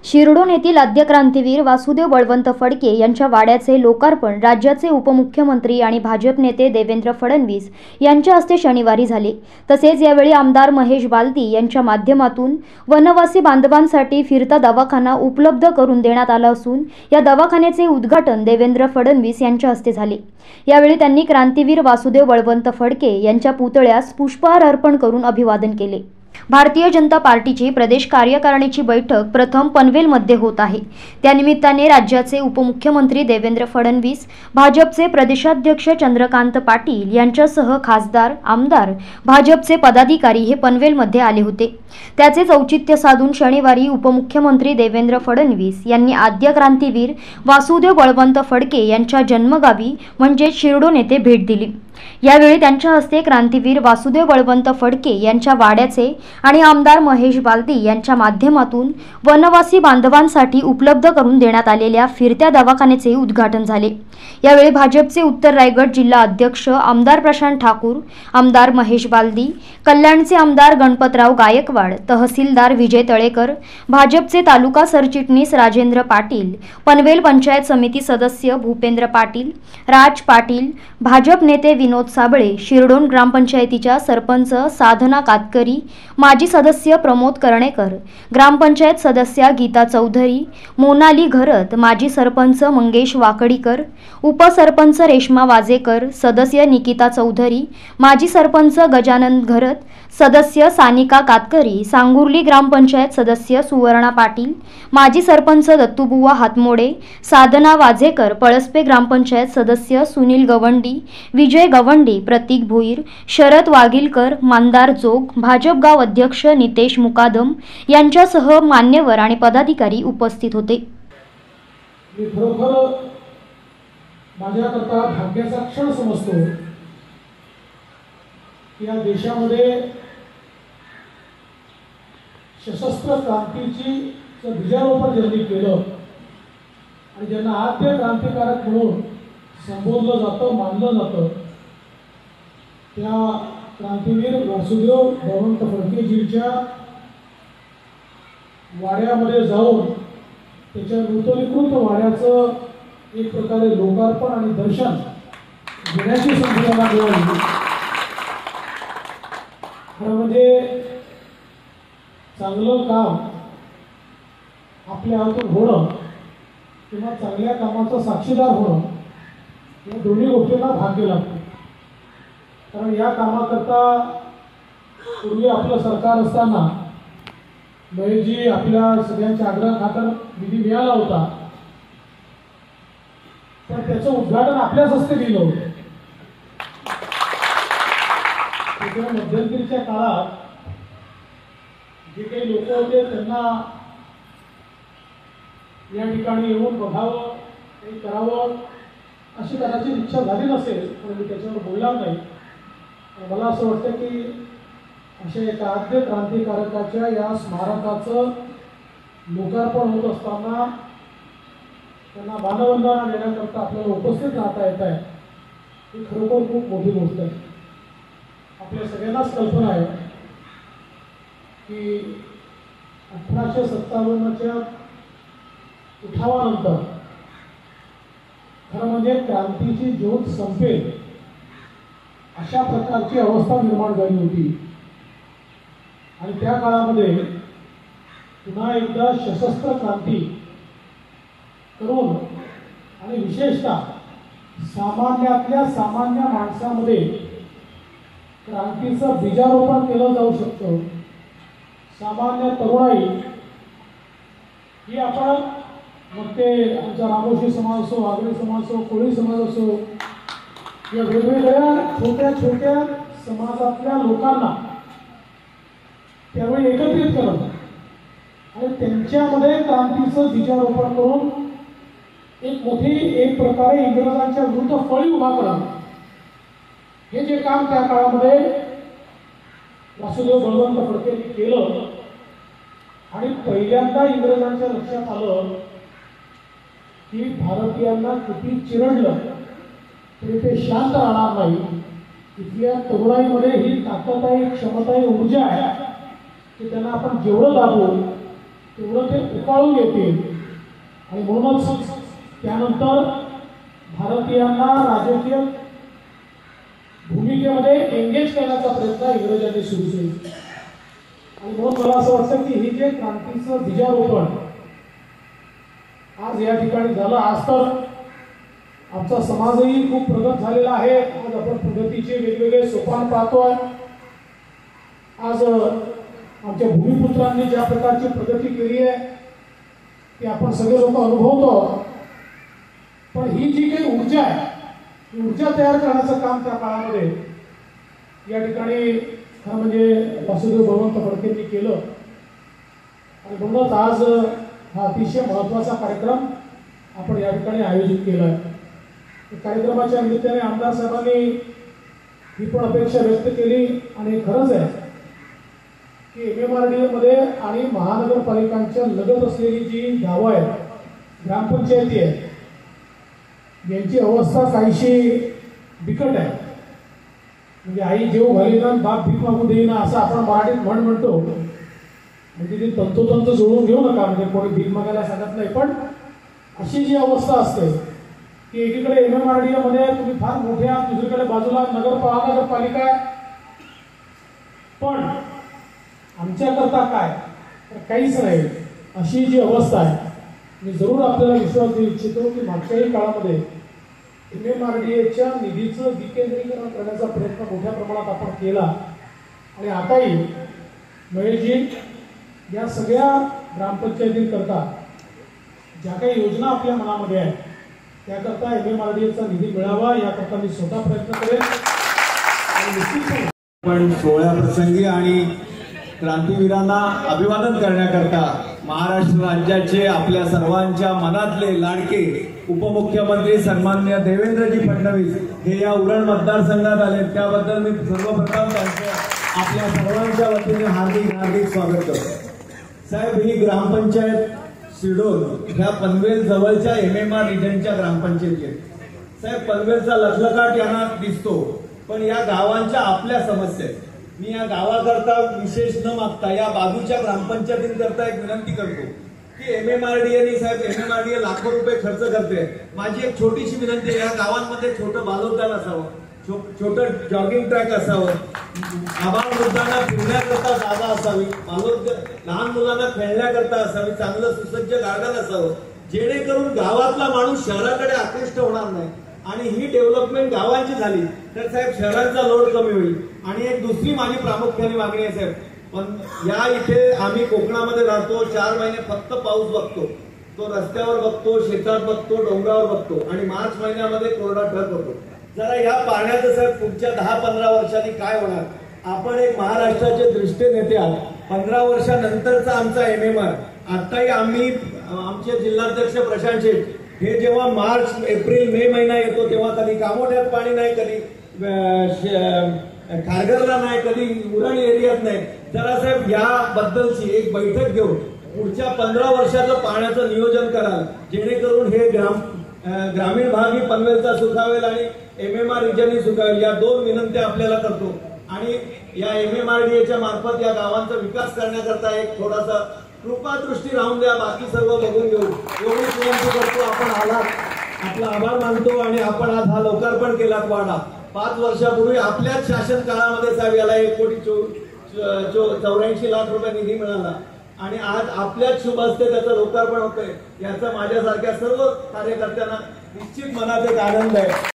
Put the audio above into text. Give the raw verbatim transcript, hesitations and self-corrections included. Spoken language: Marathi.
शिरडोन येथील आद्य क्रांतीवीर वासुदेव बळवंत फडके यांच्या वाड्याचे लोकार्पण राज्याचे उपमुख्यमंत्री आणि भाजप नेते देवेंद्र फडणवीस यांच्या हस्ते शनिवारी झाले। तसेच यावेळी आमदार महेश बालदी यांच्या माध्यमातून वनवासी बांधवांसाठी फिरता दवाखाना उपलब्ध करून देण्यात आला असून या दवाखान्याचे उद्घाटन देवेंद्र फडणवीस यांच्या हस्ते झाले। यावेळी त्यांनी क्रांतीवीर वासुदेव बळवंत फडके यांच्या पुतळ्यास पुष्पहार अर्पण करून अभिवादन केले। भारतीय जनता पार्टीची प्रदेश कार्यकारिणीची बैठक प्रथम पनवेलमध्ये होत आहे। त्यानिमित्ताने राज्याचे उपमुख्यमंत्री देवेंद्र फडणवीस, भाजपचे प्रदेशाध्यक्ष चंद्रकांत पाटील यांच्यासह खासदार, आमदार, भाजपचे पदाधिकारी हे पनवेलमध्ये आले होते। त्याचे औचित्य साधून शनिवारी उपमुख्यमंत्री देवेंद्र फडणवीस यांनी आद्य क्रांतीवीर वासुदेव बळवंत फडके यांच्या जन्मगावी म्हणजे शिरडोन येथे भेट दिली। यावेळी त्यांच्या हस्ते क्रांतीवीर वासुदेव बळवंत फडके यांच्या वाड्याचे आणि आमदार महेश बालदी यांच्या माध्यमातून वनवासी बांधवांसाठी उपलब्ध करून देण्यात आलेल्या फिरत्या दवाखान्याचे उद्घाटन झाले। यावेळी भाजपचे उत्तर रायगड जिल्हा अध्यक्ष आमदार प्रशांत ठाकूर, आमदार महेश बालदी, कल्याणचे आमदार गणपतराव गायकवाड, तहसीलदार विजय तळेकर, भाजपचे तालुका सरचिटणीस राजेंद्र पाटील, पनवेल पंचायत समिती सदस्य भूपेंद्र पाटील, राज पाटील, भाजप नेते विनोद साबळे, शिरडोन ग्रामपंचायतीच्या सरपंच साधना कातकरी, माजी सदस्य प्रमोद कर्णेकर, ग्रामपंचायत सदस्या गीता चौधरी, मोनाली घरत, माजी सरपंच मंगेश वाकडीकर, उपसरपंच रेश्मा वाजेकर, सदस्य निकिता चौधरी, माजी सरपंच गजानन घरत, सदस्य सानिका कातकरी, सांगुर्ली ग्रामपंचायत सदस्य सुवर्णा पाटील, माजी सरपंच दत्तूबुवा हातमोडे, साधना वाजेकर, पळसपे ग्रामपंचायत सदस्य सुनील गवंडी, विजय गवंडी, प्रतीक भुईर, शरद वागिलकर, मंदार जोग, भाजप गाव अध्यक्ष नितेश मुकादम यांच्यासह मान्यवर आणि पदाधिकारी उपस्थित होते। मी खरोखर माझ्याकरता भाग्याचा क्षण समजतो की या देशामध्ये सशस्त्र क्रांतीची बीजारोपण ज्यांनी केलं आणि ज्यांना आद्य क्रांतिकारक म्हणून संबोधलं जातं, मानलं जातं, त्या क्रांतीवीर वासुदेव बळवंत फडकेजींच्या वाड्यामध्ये जाऊन त्याच्या नूतनीकृत वाड्याचं एक प्रकारे लोकार्पण आणि दर्शन घेण्याची संधी मला मिळाली। खरं म्हणजे चांगलं काम आपल्या हातून होणं किंवा चांगल्या कामाचा साक्षीदार होणं या दोन्ही गोष्टींना भाग्य लागतं। कारण या कामाकरता पूर्वी आपलं सरकार असताना महेशजी आपल्या सगळ्यांच्या आग्रहाखातर निधी मिळाला होता, पण त्याचं उद्घाटन आपल्याच हस्ते दिलं होतं। त्याच्या मध्यंतरीच्या काळात जे काही लोक होते त्यांना या ठिकाणी येऊन बघावं, काही करावं अशी कदाचित इच्छा झाली नसेल, पण मी त्याच्यावर बोलणार नाही। मला असं वाटतं की अशा एका आद्य क्रांतिकारकाच्या या स्मारकाचं लोकार्पण होत असताना त्यांना मानवंदना देण्याकरता आपल्याला उपस्थित राहता येत आहे, ही खरोखर खूप मोठी गोष्ट आहे। आपल्या सगळ्यांनाच कल्पना आहे की अठराशे सत्तावन्नच्या उठावानंतर खरं म्हणजे क्रांतीची ज्योत संपेल अशा प्रकारची अवस्था निर्माण झाली होती आणि त्या काळामध्ये पुन्हा एकदा सशस्त्र क्रांती करून आणि विशेषतः सामान्यातल्या सामान्य माणसामध्ये क्रांतीचं बीजारोपण केलं जाऊ शकतं। सामान्य तरुणाई ही आपण मग ते आमचा रामोशी समाज असो, आगरी समाज असो, कोळी समाज असो, या वेगवेगळ्या छोट्या छोट्या समाजातल्या लोकांना त्यावेळी एकत्रित करणं आणि त्यांच्यामध्ये क्रांतीचं बीजारोपण करून एक मोठी एक प्रकारे इंग्रजांच्या विरुद्ध फळी उभा करणं, हे जे काम त्या काळामध्ये वासुदेव बळवंत फडकेंनी केलं आणि पहिल्यांदा इंग्रजांच्या लक्षात आलं की भारतीयांना किती चिरडलं तरी ते शांत राहणार नाही। इथल्या तरुणाईमध्ये ही ताकद आहे, क्षमता आहे, ऊर्जा आहे की त्यांना आपण जेवढं दाबू तेवढं ते उकाळून येतील आणि म्हणूनच त्यानंतर भारतीयांना राजकीय भूमिकेमध्ये एंगेज करण्याचा प्रयत्न इंग्रजांनी सुरू केला. आणि म्हणून मला असं वाटतं की ही जे क्रांतीचं बीजारोपण आज या ठिकाणी झालं, आज तर आमचा समाजही खूप प्रगत झालेला आहे. आज आपण प्रगतीचे वेगवेगळे सोपान पाहतोय. आज आमच्या भूमिपुत्रांनी ज्या प्रकारची प्रगती केली आहे ती आपण सगळे लोक अनुभवतो. पण ही जी काही ऊर्जा आहे ही ऊर्जा तयार करण्याचं काम त्या काळामध्ये या ठिकाणी खरं म्हणजे वासुदेव बळवंत फडकेंनी केलं. आणि म्हणूनच आज हा अतिशय महत्त्वाचा कार्यक्रम आपण या ठिकाणी आयोजित केला आहे. कार्यक्रमाच्या निमित्ताने आमदार साहेबांनी ही पण अपेक्षा व्यक्त केली आणि खरंच आहे की एम एम आर डी एमध्ये आणि महानगरपालिकांच्या लगत असलेली जी गावं आहेत, ग्रामपंचायती आहेत, यांची अवस्था काहीशी बिकट आहे. म्हणजे आई जेव घालीना बाप भीक मागू देईना असं आपण मराठीत म्हण म्हणतो. म्हणजे ती तंतोतंत जोडून घेऊ नका, म्हणजे कोणी भीक मागायला सांगत नाही. पण अशी जी अवस्था असते की एकीकडे एम एम आर डी एमध्ये तुम्ही फार मोठे आहात, दुसरीकडे बाजूला नगर महानगरपालिका आहे. पण आमच्याकरता काय तर काहीच नाही, अशी जी अवस्था आहे. मी जरूर आपल्याला विश्वास देऊ इच्छितो की मागच्याही काळामध्ये एम एम आर डी एच्या निधीचं विकेंद्रीकरण करण्याचा प्रयत्न मोठ्या प्रमाणात आपण केला. आणि आताही महेशजी या सगळ्या ग्रामपंचायतींकरता ज्या काही योजना आपल्या मनामध्ये आहेत त्याकरता एम एम आर डी एचा निधी मिळावा याकरता मी स्वतः प्रयत्न करेन. आणि निश्चितपणे पण सोहळ्या प्रसंगी आणि क्रांतीवीरांना अभिवादन करण्याकरता महाराष्ट्र राज्याचे आपल्या सर्वांच्या मनातले लाडके उपमुख्यमंत्री सन्माननीय देवेंद्रजी फडणवीस हे या उरण मतदारसंघात आले. त्याबद्दल मी सर्वप्रथम त्यांचं आपल्या सर्वांच्या वतीने हार्दिक हार्दिक स्वागत करतो. साहेब, ही ग्रामपंचायत सिडोल ह्या पनवेल जवळच्या एम एम आर रिजनच्या ग्रामपंचायती आहेत. साहेब, पनवेलचा लखलखाट यांना दिसतो, पण या गावांच्या आपल्या समस्या आहेत. मी या गावाकरता विशेष न मागता या बाजूच्या ग्रामपंचायतींकरता एक विनंती करतो की M M R D A साहेब M M R D A लाखो रुपये खर्च करते. माझी एक छोटीशी विनंती आहे, या गावांमध्ये छोटं बालोद्यान असावं, छोटं जॉगिंग ट्रॅक असावं, आबाळ वृद्धांना फिरण्याकरता जागा असावी, बालोद्यान लहान मुलांना खेळण्याकरता असावी, चांगलं सुसज्ज गार्डन असावं, जेणेकरून गावातला माणूस शहराकडे आकृष्ट होणार नाही. आणि ही डेव्हलपमेंट गावांची झाली तर साहेब शहरांचा लोड कमी होईल. आणि एक दुसरी माझी प्रामुख्याने मागणी आहे साहेब, पण या इथे आम्ही कोकणामध्ये राहतो, चार महिने फक्त पाऊस बघतो, तो रस्त्यावर बघतो, शेतात बघतो, डोंगरावर बघतो, आणि मार्च महिन्यामध्ये कोरडा ढग होतो. जरा या पाण्याचं साहेब पुढच्या दहा पंधरा वर्षांनी काय होणार. आपण एक महाराष्ट्राचे दृष्टी नेते आहात. पंधरा वर्षानंतरचा आमचा एम एम आर आताही आम्ही आमचे जिल्हाध्यक्ष प्रशांत शेठ हे जेव्हा मार्च एप्रिल मे महिना येतो तेव्हा कधी कामोठ्यात पाणी नाही, कधी खारघरला नाही, कधी उरण एरियात नाही. जरा साहेब याबद्दलची एक बैठक घेऊन पुढच्या पंधरा वर्षाचं पाण्याचं नियोजन कराल, जेणेकरून हे ग्राम ग्रामीण भागही पनवेलचा सुखावेल आणि एम एम आर रिजनही सुखावेल. या दोन विनंत्या आपल्याला करतो. आणि या एम एम आर डी एच्या मार्फत या गावांचा विकास करण्याकरता एक थोडासा कृपादृष्टी राहून द्या, बाकी सर्व बघून घेऊ एवढीच विनंती करतो. आपण आलात, आपला आभार मानतो. आणि आपण आज हा लोकार्पण केलात वाडा. पाच वर्षापूर्वी आपल्याच शासन काळामध्ये साहेब याला एक कोटी चौऱ्याऐंशी लाख रुपये निधी मिळाला आणि आज आपल्याच शुभ हस्ते त्याचं लोकार्पण होतंय. याचा माझ्यासारख्या सर्व कार्यकर्त्यांना निश्चित मनात एक आनंद आहे.